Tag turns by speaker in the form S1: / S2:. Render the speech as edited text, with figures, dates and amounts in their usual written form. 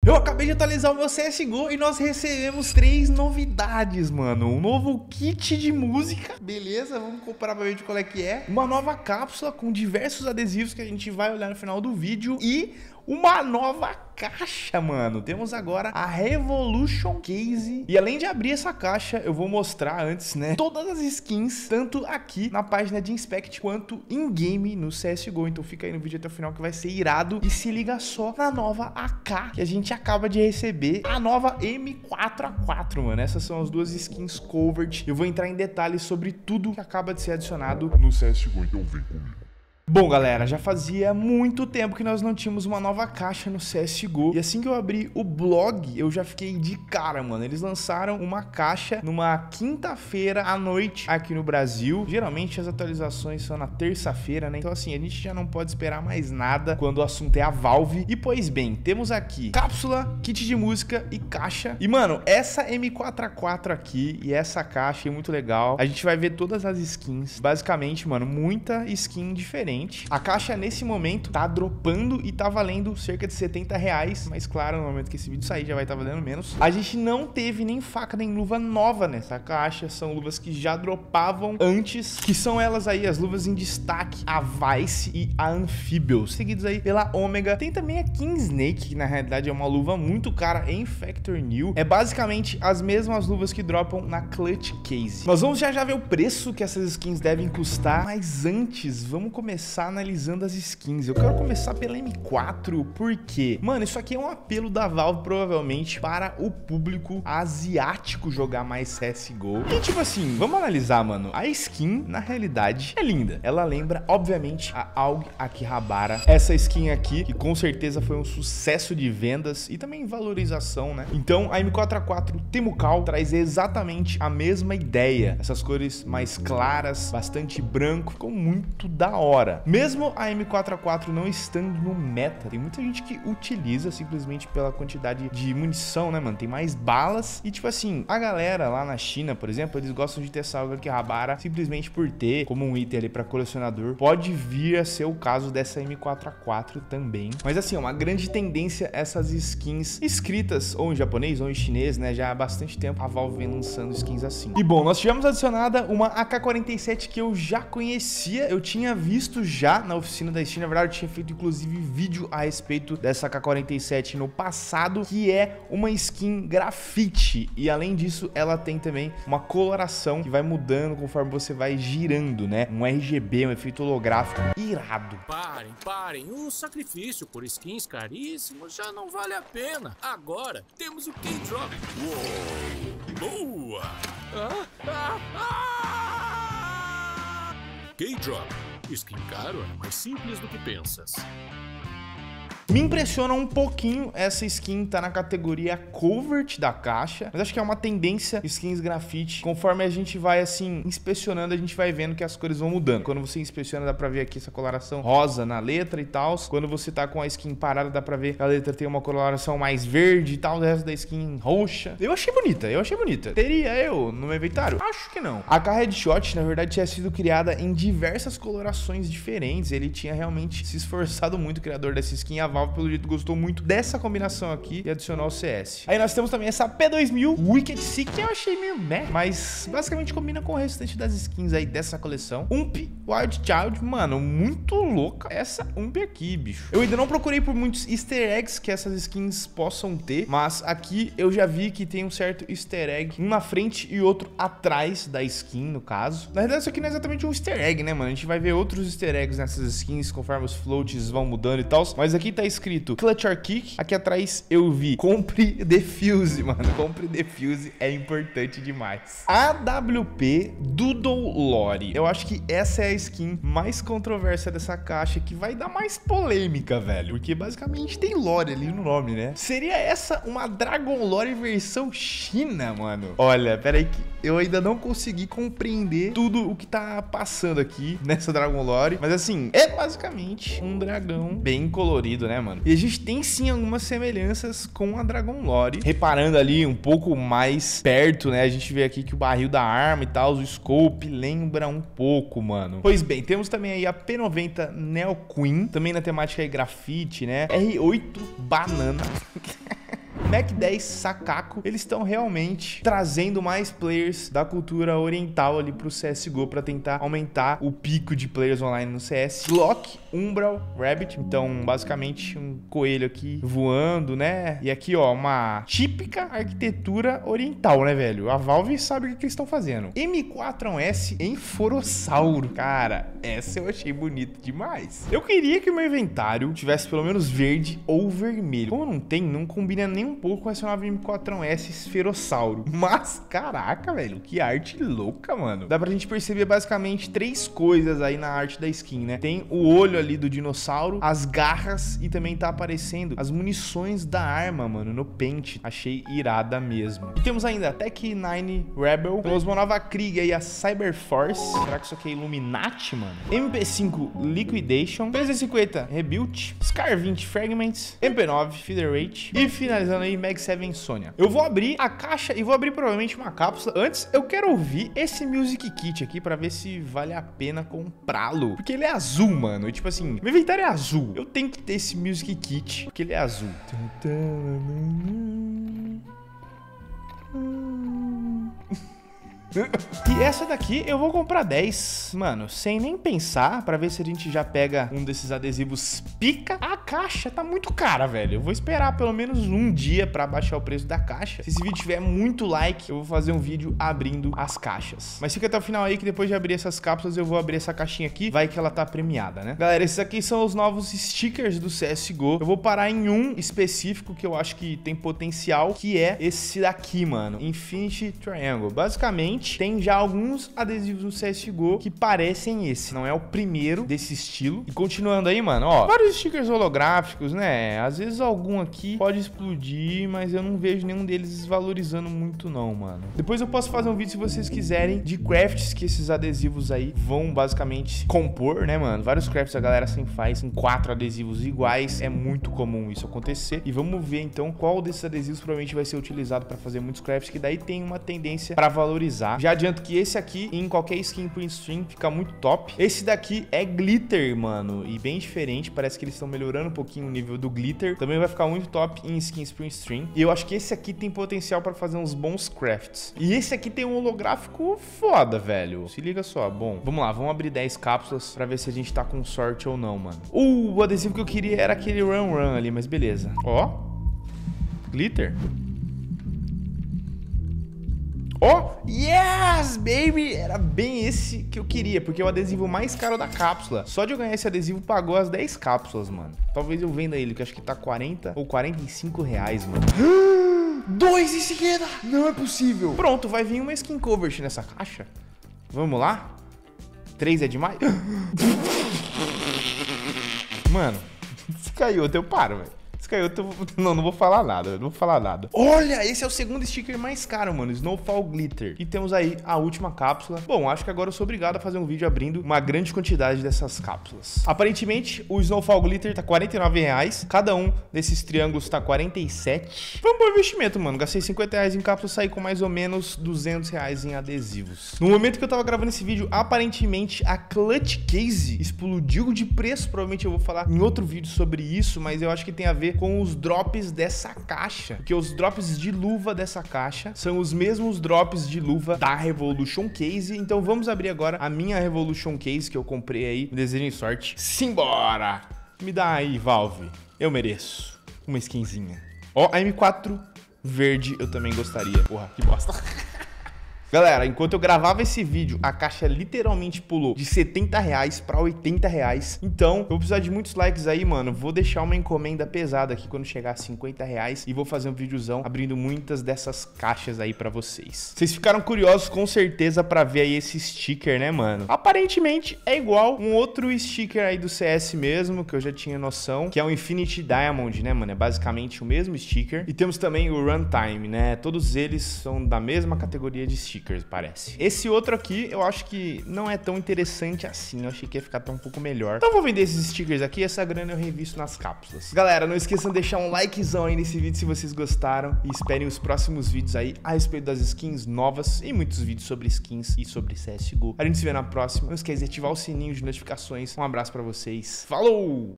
S1: Eu acabei de atualizar o meu CSGO e nós recebemos 3 novidades, mano. Um novo kit de música, beleza? Vamos comparar pra ver de qual é que é. Uma nova cápsula com diversos adesivos que a gente vai olhar no final do vídeo. E uma nova caixa, mano. Temos agora a Revolution Case. E além de abrir essa caixa, eu vou mostrar antes, né, todas as skins, tanto aqui na página de Inspect, quanto in-game no CSGO. Então fica aí no vídeo até o final que vai ser irado. E se liga só na nova AK que a gente acaba de receber, a nova M4A4, mano. Essas são as duas skins covered. Eu vou entrar em detalhes sobre tudo que acaba de ser adicionado no CSGO, então vem comigo. Bom, galera, já fazia muito tempo que nós não tínhamos uma nova caixa no CSGO. E assim que eu abri o blog, eu já fiquei de cara, mano. Eles lançaram uma caixa numa quinta-feira à noite aqui no Brasil. Geralmente as atualizações são na terça-feira, né? Então assim, a gente já não pode esperar mais nada quando o assunto é a Valve. E pois bem, temos aqui cápsula, kit de música e caixa. E, mano, essa M4A4 aqui e essa caixa é muito legal. A gente vai ver todas as skins. Basicamente, mano, muita skin diferente. A caixa nesse momento tá dropando e tá valendo cerca de R$70, mas claro, no momento que esse vídeo sair já vai estar valendo menos. A gente não teve nem faca nem luva nova nessa caixa, são luvas que já dropavam antes, que são elas aí, as luvas em destaque, a Vice e a Amphibious, seguidos aí pela Omega. Tem também a King Snake, que na realidade é uma luva muito cara em Factor New. É basicamente as mesmas luvas que dropam na Clutch Case. Nós vamos já ver o preço que essas skins devem custar, mas antes, vamos começar analisando as skins. Eu quero começar pela M4, porque, mano, isso aqui é um apelo da Valve, provavelmente, para o público asiático jogar mais CSGO. E tipo assim, vamos analisar, mano. A skin, na realidade, é linda. Ela lembra, obviamente, a AUG Akihabara. Essa skin aqui, que com certeza foi um sucesso de vendas e também valorização, né? Então, a M4A4 Temucal traz exatamente a mesma ideia. Essas cores mais claras, bastante branco, ficou muito da hora. Mesmo a M4A4 não estando no meta, tem muita gente que utiliza simplesmente pela quantidade de munição, né, mano? Tem mais balas e, tipo assim, a galera lá na China, por exemplo, eles gostam de ter essa AUG Akihabara simplesmente por ter como um item ali pra colecionador. Pode vir a ser o caso dessa M4A4 também. Mas assim, é uma grande tendência essas skins escritas ou em japonês ou em chinês, né? Já há bastante tempo a Valve vem lançando skins assim. E bom, nós tivemos adicionada uma AK-47 que eu já conhecia, eu tinha visto já na oficina da Steam. Na verdade, eu tinha feito inclusive vídeo a respeito dessa AK-47 no passado, que é uma skin grafite. E além disso, ela tem também uma coloração que vai mudando conforme você vai girando, né? Um RGB, um efeito holográfico irado.
S2: Parem, o sacrifício por skins caríssimos já não vale a pena. Agora temos o K-Drop. Boa! K-Drop. Skin caro é mais simples do que pensas.
S1: Me impressiona um pouquinho essa skin tá na categoria covert da caixa, mas acho que é uma tendência skins grafite. Conforme a gente vai assim inspecionando, a gente vai vendo que as cores vão mudando. Quando você inspeciona, dá pra ver aqui essa coloração rosa na letra e tal. Quando você tá com a skin parada, dá pra ver que a letra tem uma coloração mais verde e tal, o resto da skin roxa. Eu achei bonita. Teria eu no meu inventário? Acho que não. A AK Headshot, na verdade, tinha sido criada em diversas colorações diferentes. Ele tinha realmente se esforçado muito, o criador dessa skin. A Valve, pelo jeito, gostou muito dessa combinação aqui e adicionou ao CS. Aí nós temos também essa P2000 Wicked Seek, que eu achei meio meh, mas basicamente combina com o restante das skins aí dessa coleção. Ump Wild Child, mano, muito louca essa Ump aqui, bicho. Eu ainda não procurei por muitos easter eggs que essas skins possam ter, mas aqui eu já vi que tem um certo easter egg, um na frente e outro atrás da skin, no caso. Na verdade, isso aqui não é exatamente um easter egg, né, mano? A gente vai ver outros easter eggs nessas skins conforme os floats vão mudando e tal, mas aqui tá escrito Clutch or Kick. Aqui atrás eu vi compre defuse, mano. Compre defuse é importante demais. AWP Doodle Lore. Eu acho que essa é a skin mais controversa dessa caixa, que vai dar mais polêmica, velho, porque basicamente tem lore ali no nome, né? Seria essa uma Dragon Lore versão China, mano? Olha, pera aí que eu ainda não consegui compreender tudo o que tá passando aqui nessa Dragon Lore, mas assim, é basicamente um dragão bem colorido, né, mano? E a gente tem sim algumas semelhanças com a Dragon Lore. Reparando ali um pouco mais perto, né, a gente vê aqui que o barril da arma e tal, o scope lembra um pouco, mano. Pois bem, temos também aí a P90 Neo Queen, também na temática aí grafite, né? R8 Banana. Mac 10 Sakako, eles estão realmente trazendo mais players da cultura oriental ali pro CSGO pra tentar aumentar o pico de players online no CS. Glock, Umbral, Rabbit, então basicamente um coelho aqui voando, né? E aqui, ó, uma típica arquitetura oriental, né, velho? A Valve sabe o que eles estão fazendo. M4A1S em Forossauro. Cara, essa eu achei bonito demais. Eu queria que o meu inventário tivesse pelo menos verde ou vermelho. Como não tem, não combina nem um pouco com essa nova M4A1S Esferossauro. Mas, caraca, velho, que arte louca, mano. Dá pra gente perceber basicamente três coisas aí na arte da skin, né? Tem o olho ali do dinossauro, as garras e também tá aparecendo as munições da arma, mano, no pente. Achei irada mesmo. E temos ainda a Tech 9 Rebel. Temos uma nova Krieg aí, a Cyber Force. Será que isso aqui é Illuminati, mano? MP5 Liquidation. 350 Rebuild. Scar 20 Fragments. MP9 Federate. E finalizando aí, Mag 7 Sonya. Eu vou abrir a caixa e vou abrir provavelmente uma cápsula. Antes, eu quero ouvir esse Music Kit aqui pra ver se vale a pena comprá-lo. Porque ele é azul, mano. E, tipo assim, meu inventário é azul. Eu tenho que ter esse Music Kit porque ele é azul. E essa daqui eu vou comprar 10, mano, sem nem pensar, pra ver se a gente já pega um desses adesivos pica. A caixa tá muito cara, velho. Eu vou esperar pelo menos um dia pra baixar o preço da caixa. Se esse vídeo tiver muito like, eu vou fazer um vídeo abrindo as caixas. Mas fica até o final aí que depois de abrir essas cápsulas eu vou abrir essa caixinha aqui. Vai que ela tá premiada, né? Galera, esses aqui são os novos stickers do CSGO. Eu vou parar em um específico que eu acho que tem potencial, que é esse daqui, mano, Infinity Triangle. Basicamente, tem já alguns adesivos no CSGO que parecem esse. Não é o primeiro desse estilo. E continuando aí, mano, ó, vários stickers holográficos, né? Às vezes algum aqui pode explodir, mas eu não vejo nenhum deles desvalorizando muito não, mano. Depois eu posso fazer um vídeo, se vocês quiserem, de crafts que esses adesivos aí vão basicamente compor, né, mano? Vários crafts a galera sempre faz com 4 adesivos iguais. É muito comum isso acontecer. E vamos ver, então, qual desses adesivos provavelmente vai ser utilizado pra fazer muitos crafts, que daí tem uma tendência pra valorizar. Já adianto que esse aqui, em qualquer skin print stream, fica muito top. Esse daqui é glitter, mano, e bem diferente. Parece que eles estão melhorando um pouquinho o nível do glitter. Também vai ficar muito top em skins print stream. E eu acho que esse aqui tem potencial pra fazer uns bons crafts. E esse aqui tem um holográfico foda, velho. Se liga só. Bom, vamos lá, vamos abrir 10 cápsulas pra ver se a gente tá com sorte ou não, mano. O adesivo que eu queria era aquele Run ali, mas beleza. Ó, glitter. Oh, yes, baby! Era bem esse que eu queria, porque é o adesivo mais caro da cápsula. Só de eu ganhar esse adesivo pagou as 10 cápsulas, mano. Talvez eu venda ele, que eu acho que tá 40 ou 45 reais, mano. 2 em seguida! Não é possível! Pronto, vai vir uma skin covert nessa caixa. Vamos lá? 3 é demais? Mano, se caiu, eu paro, velho. Não vou falar nada, não vou falar nada. Olha, esse é o segundo sticker mais caro, mano, Snowfall Glitter. E temos aí a última cápsula. Bom, acho que agora eu sou obrigado a fazer um vídeo abrindo uma grande quantidade dessas cápsulas. Aparentemente, o Snowfall Glitter tá 49 reais. Cada um desses triângulos tá 47. Foi um bom investimento, mano. Gastei 50 reais em cápsula, saí com mais ou menos 200 reais em adesivos. No momento que eu tava gravando esse vídeo, aparentemente a Clutch Case explodiu de preço. Provavelmente eu vou falar em outro vídeo sobre isso, mas eu acho que tem a ver com os drops dessa caixa, porque os drops de luva dessa caixa são os mesmos drops de luva da Revolution Case. Então vamos abrir agora a minha Revolution Case que eu comprei aí. Me desejem sorte. Simbora! Me dá aí, Valve. Eu mereço uma skinzinha. Ó, a M4 verde eu também gostaria. Porra, que bosta. Galera, enquanto eu gravava esse vídeo, a caixa literalmente pulou de 70 reais pra 80 reais. Então, eu vou precisar de muitos likes aí, mano. Vou deixar uma encomenda pesada aqui quando chegar a 50 reais e vou fazer um videozão abrindo muitas dessas caixas aí pra vocês. Vocês ficaram curiosos com certeza pra ver aí esse sticker, né, mano? Aparentemente é igual um outro sticker aí do CS mesmo, que eu já tinha noção, que é o Infinity Diamond, né, mano? É basicamente o mesmo sticker. E temos também o Runtime, né? Todos eles são da mesma categoria de sticker, parece. Esse outro aqui, eu acho que não é tão interessante assim. Eu achei que ia ficar até um pouco melhor. Então, vou vender esses stickers aqui. Essa grana eu revisto nas cápsulas. Galera, não esqueçam de deixar um likezão aí nesse vídeo se vocês gostaram. E esperem os próximos vídeos aí a respeito das skins novas e muitos vídeos sobre skins e sobre CSGO. A gente se vê na próxima. Não esqueça de ativar o sininho de notificações. Um abraço pra vocês. Falou!